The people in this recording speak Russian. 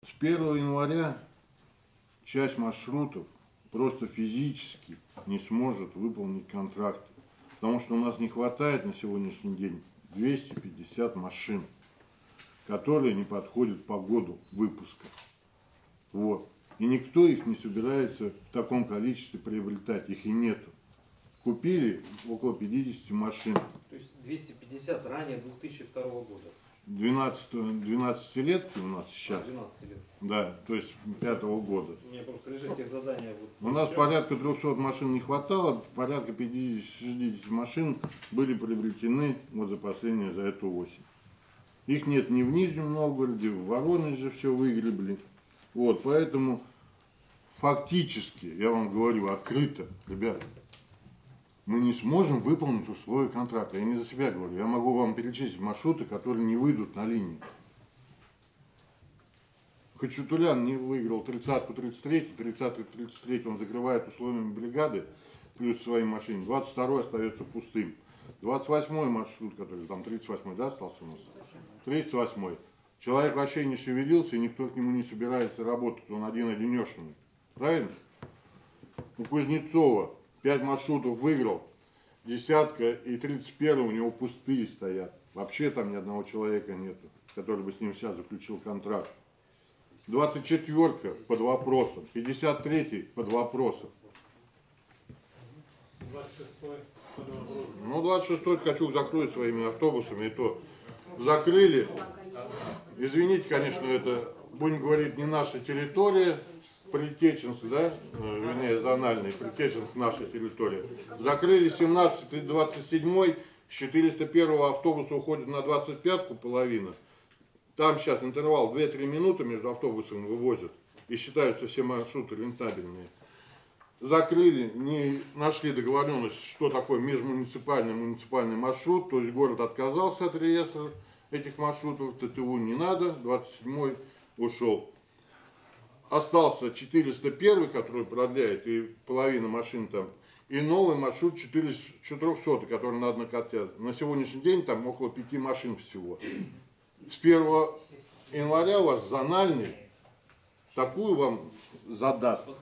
С 1 января часть маршрутов просто физически не сможет выполнить контракт, потому что у нас не хватает на сегодняшний день 250 машин, которые не подходят по году выпуска. Вот. И никто их не собирается в таком количестве приобретать, их и нету. Купили около 50 машин. То есть 250 ранее 2002 года. 12-летки у нас сейчас. 12 лет. Да, то есть 5-го года. У меня просто лежит техзадание. У нас порядка 300 машин не хватало, порядка 50-60 машин были приобретены вот за эту осень. Их нет ни в Нижнем Новгороде, в Воронеже все выгребли. Вот, поэтому фактически, я вам говорю открыто, ребята, мы не сможем выполнить условия контракта. Я не за себя говорю, я могу вам перечислить маршруты, которые не выйдут на линию. Хачатурян не выиграл 30-ку 33, 30-ку 33 он закрывает условиями бригады, плюс своей машине. 22-й остается пустым. 28-й маршрут, который там 38-й, да, остался у нас? 38-й. Человек вообще не шевелился, и никто к нему не собирается работать, он один-одинешенный. Правильно? У Кузнецова 5 маршрутов выиграл, десятка и 31 у него пустые стоят. Вообще там ни одного человека нету, который бы с ним сейчас заключил контракт. 24-ка под вопросом, 53-й под вопросом. 26-й под вопросом. Ну, 26-й Ткачук закроет своими автобусами, и то закрыли. Извините, конечно, это, будем говорить, не наша территория, Притеченск, да, вернее, зональный, Притеченск наша территория. Закрыли 17-й, 27-й, с 401 автобуса уходит на 25-ку половина. Там сейчас интервал 2-3 минуты между автобусами вывозят и считаются все маршруты рентабельные. Закрыли, не нашли договоренность, что такое межмуниципальный муниципальный маршрут, то есть город отказался от реестра этих маршрутов, ТТУ не надо, 27-й ушел. Остался 401, который продляет, и половина машин там, и новый маршрут 400, который надо накатать. На сегодняшний день там около 5 машин всего. С 1 января у вас зональный такую вам задаст.